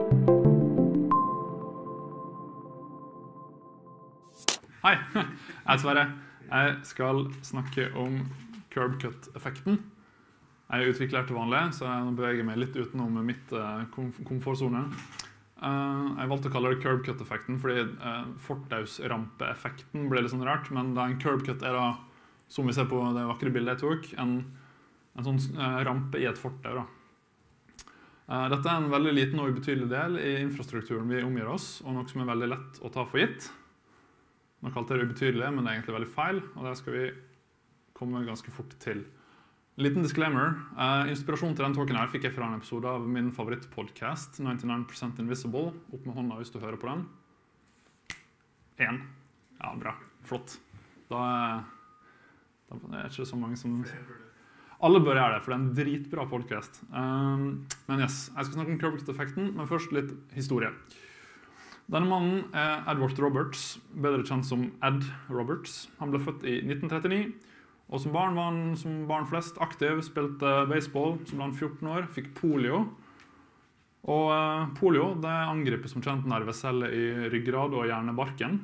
Hei, jeg Sverre. Jeg skal snakke om curb cut-effekten. Jeg utvikler til vanlig, så jeg beveger meg litt utenom mitt komfortzone. Jeg valgte å kalle det curb cut-effekten, fordi fortausrampe-effekten ble litt sånn rart, men en curb cut da, som vi ser på det vakre bildet jeg tok, en sånn rampe i et fortau. Dette en veldig liten og ubetydelig del i infrastrukturen vi omgir oss, og noe som veldig lett å ta for gitt. Nå kalte jeg det ubetydelig, men det egentlig veldig feil, og det skal vi komme ganske fort til. En liten disclaimer. Inspirasjon til den talken her fikk jeg fra en episode av min favorittpodcast, 99% Invisible. Opp med hånda hvis du hører på den. 1. Ja, bra. Flott. Da er ikke så mange som... Alle bør gjøre det, for det en dritbra podcast. Men yes, jeg skal snakke om curb cut-effekten, men først litt historie. Denne mannen Edward Roberts, bedre kjent som Ed Roberts. Han ble født i 1939, og som barn var han som barn flest aktiv, spilte baseball, så ble han 14 år, fikk polio. Og polio det angriper som kjent nerveceller i ryggrad og hjernebarken.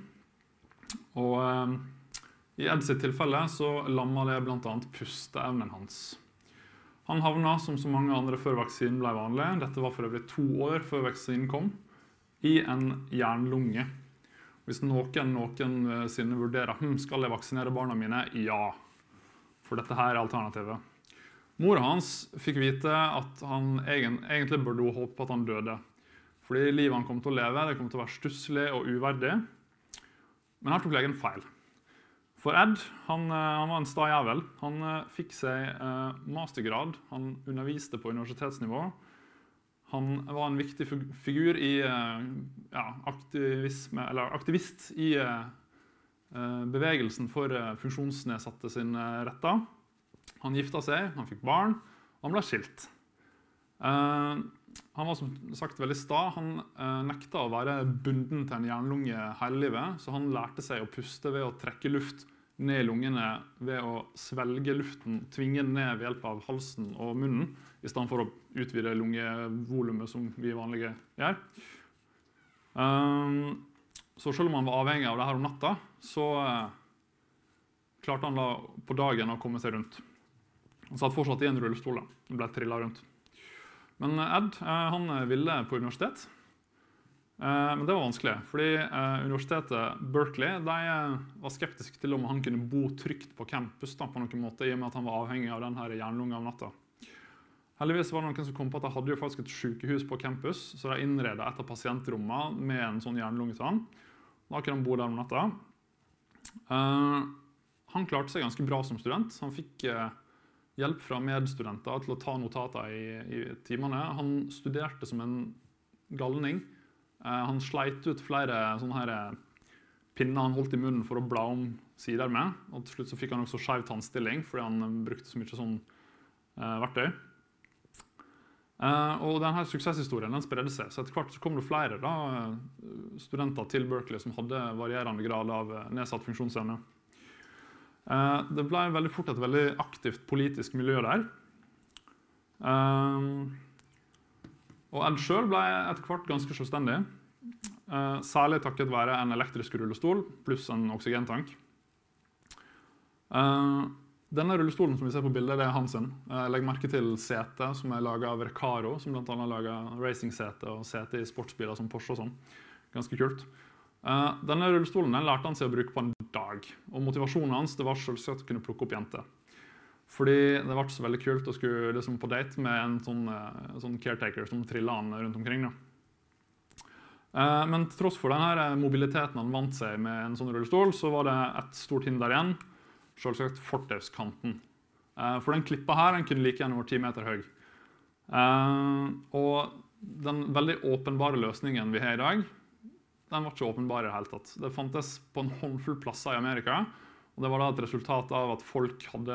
Og i Ed sitt tilfelle så lammet det blant annet pusteevnen hans. Han havnet som så mange andre før vaksinen ble vanlig. Dette var for øvrig 2 år før vaksinen kom. I en jernlunge. Hvis noen sinne vurderer, skal jeg vaksinere barna mine? Ja. For dette her alternativet. Mora hans fikk vite at han egentlig burde håpe på at han døde. Fordi livet han kom til å leve, det kom til å være stusslig og uverdig. Men her tok legen feil. For Ed, han var en sta jævel. Han fikk seg mastergrad. Han underviste på universitetsnivå. Han var en viktig figur i aktivist i bevegelsen for funksjonsnedsatte sin retter. Han giftet seg, han fikk barn, og han ble skilt. Han var som sagt veldig sta. Han nekta å være bunden til en jernlunge hele livet, så han lærte seg å puste ved å trekke luft ned i lungene ved å svelge luften, tvinge den ned ved hjelp av halsen og munnen, i stedet for å utvide lungevolumet som vi vanlige gjør. Så selv om han var avhengig av det her om natta, så klarte han da på dagen å komme seg rundt. Han satt fortsatt i en rullestol da, og ble trillet rundt. Men Ed, han ville på universitet. Men det var vanskelig, fordi universitetet Berkeley var skeptisk til om han kunne bo trygt på campus da, på noen måte, i og med at han var avhengig av denne jernlunga om natta. Heldigvis var det noen som kom på at de hadde jo faktisk et sykehus på campus, så de innredet et av pasientrommene med en sånn jernlunge til han. Da kunne han bo der om natta. Han klarte seg ganske bra som student. Han fikk hjelp fra medstudenter til å ta notater i timene. Han studerte som en galning. Han sleit ut flere sånne her pinner han holdt i munnen for å bla om sider med. Og til slutt så fikk han også skjev tannstilling, fordi han brukte så mye sånn verktøy. Og denne suksesshistorien den spredde seg, så etter hvert så kom det flere studenter til Berkeley som hadde varierende grad av nedsatt funksjonsevne. Det ble veldig fort et veldig aktivt politisk miljø der. Og Ed selv ble etter hvert ganske selvstendig, særlig takket være en elektrisk rullestol pluss en oksygentank. Denne rullestolen som vi ser på bildet, det hans. Legg merke til setet som laget av Recaro, som blant annet laget racing-sete og sete i sportsbiler som Porsche og sånn. Ganske kult. Denne rullestolen lærte han seg å bruke på en dag, og motivasjonen hans det var selvsagt å kunne plukke opp jenter. Fordi det var så veldig kult å skulle liksom på date med en sånn caretaker som trillet han rundt omkring. Men til tross for denne mobiliteten han vant seg med en sånn rullestol, så var det et stort hinder igjen, selvsagt fortauskanten. For den klippa her den kunne like gjerne over 10 meter høy. Og den veldig åpenbare løsningen vi har i dag, den var ikke åpenbar i det hele tatt. Det fantes på en håndfull plasser i Amerika, og det var da et resultat av at folk hadde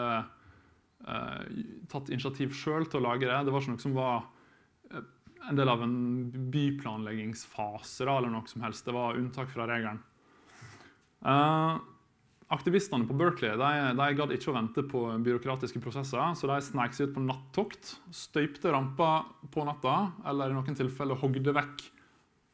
tatt initiativ selv til å lage det. Det var ikke noe som var en del av en byplanleggingsfase eller noe som helst. Det var unntak fra regelen. Aktivistene på Berkeley de gadd ikke å vente på byråkratiske prosesser, så de snek seg ut på nattokt, støypte rampa på natta, eller i noen tilfeller hogde vekk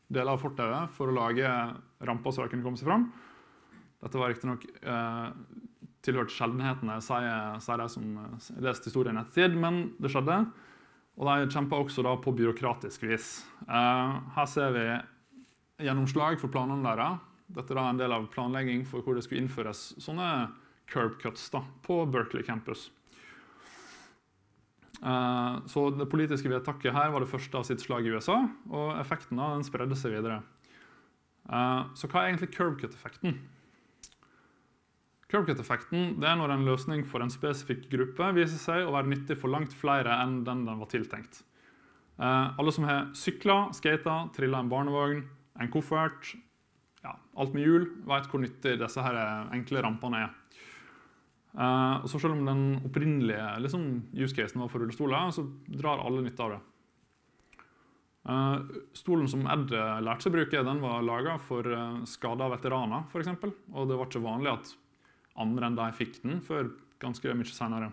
deler av fortauet for å lage ramper så de kunne komme seg fram. Dette var riktig nok tilhørt sjeldenhetene, sier de som leste historien ettertid, men det skjedde. Og de kjempet også da på byråkratisk vis. Her ser vi gjennomslag for planene deres. Dette er da en del av planlegging for hvor det skulle innføres sånne curb cuts da, på Berkeley campus. Så det politiske vedtaket her var det første av sitt slag i USA, og effekten da, den spredde seg videre. Så hva er egentlig curb cut-effekten? Curb cut-effekten det er når en løsning for en spesifikk gruppe viser seg å være nyttig for langt flere enn den var tiltenkt. Alle som har syklet, skatet, trillet en barnevogn, en koffert, ja, alt med hjul, vet hvor nyttig disse her enkle rampene er. Og så selv om den opprinnelige liksom, use casen var for rullestoler, så drar alle nytte av det. Stolen som Ed lærte seg å bruke, den var laget for skadede veteraner, for eksempel. Og det var ikke vanlig at andre enn de fikk den før ganske mye senere.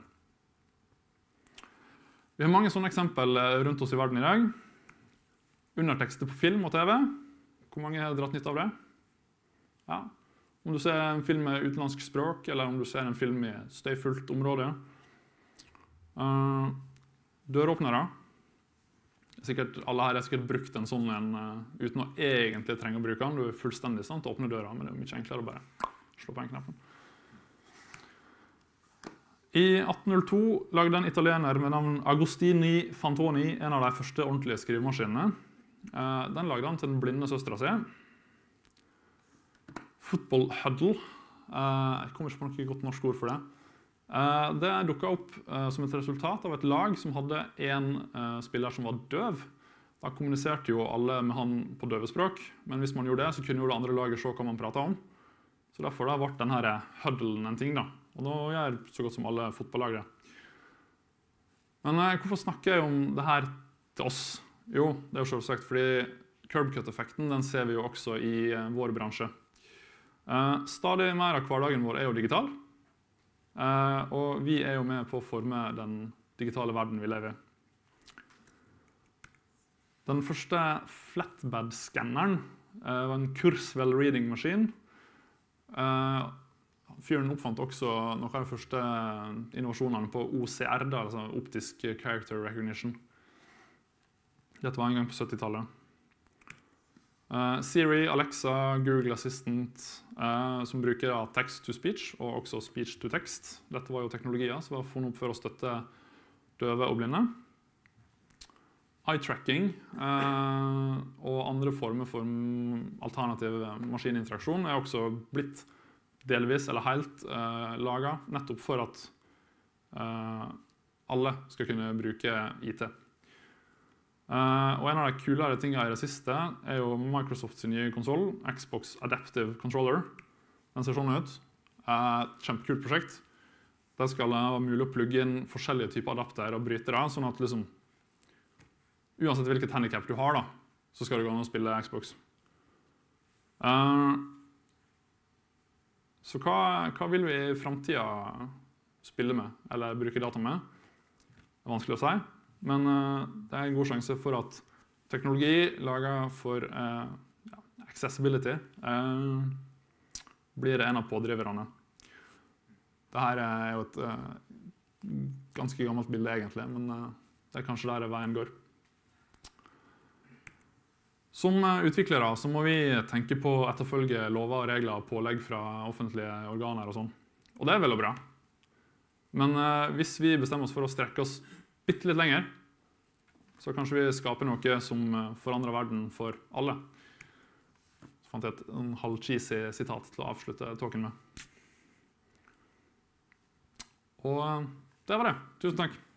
Vi har mange sånne eksempel rundt oss i verden i dag. Undertekster på film og TV. Hvor mange har dratt nytte av det? Ja. Om du ser en film med utenlandsk språk, eller om du ser en film i støyfullt område. Døråpnere. Alle her har sikkert brukt en sånn en uten å egentlig trenge å bruke den. Du er fullstendig sant til å åpne døra, men det er mye enklere å bare slå på en knappen. I 1802 lagde en italiener med navn Agostini Fantoni en av de første ordentlige skrivemaskinene. Den lagde han til den blinde søstera si. Football huddle. Jeg kommer ikke på noe godt norsk ord for det. Det dukket opp som et resultat av et lag som hadde en spiller som var døv. Da kommuniserte jo alle med han på døvespråk, men hvis man gjorde det, så kunne jo det andre laget se hva man pratet om. Så derfor ble denne huddlen en ting da. Og nå gjør så godt som alle fotballagere. Men hvorfor snakker jeg om det her til oss? Jo, det er jo selvsagt fordi curb cut-effekten den ser vi jo også i vår bransje. Stadig mer av hverdagen vår er jo digital, og vi er jo med på å forme den digitale verden vi lever i. Den første flatbed-skanneren var en Kurzweil reading-maskin. Fyren oppfant også noen av de første innovasjonene på OCR, altså optisk character recognition. Dette var en gang på 70-tallet. Siri, Alexa, Google Assistant, som bruker text-to-speech og også speech-to-text. Dette var jo teknologier som var funnet opp for å støtte døve og blinde. Eye-tracking og andre former for alternativ maskininteraksjon er også blitt delvis eller helt laget, nettopp for at alle skal kunne bruke IT. Og en av de kulere tingene i det siste er jo Microsofts nye konsoll, Xbox Adaptive Controller. Den ser sånn ut. Kjempekult prosjekt. Der skal det være mulig å plugge inn forskjellige typer adapter og brytere, sånn at liksom, uansett hvilket handicap du har, da, så skal det gå an å spille Xbox. Så hva vil vi i fremtiden spille med, eller bruke data med? Det er vanskelig å si, men det er en god sjanse for at teknologi laget for accessibility blir en av pådriverne. Dette er jo et ganske gammelt bilde egentlig, men det er kanskje der veien går. Som utviklere så må vi tenke på å etterfølge lover, regler og pålegg fra offentlige organer og sånn. Og det er vel og bra. Men hvis vi bestemmer oss for å strekke oss bitte litt lenger, så kanskje vi skaper noe som forandrer verden for alle. Så fant jeg et halv-cheesy sitat til å avslutte talken med. Og det var det. Tusen takk.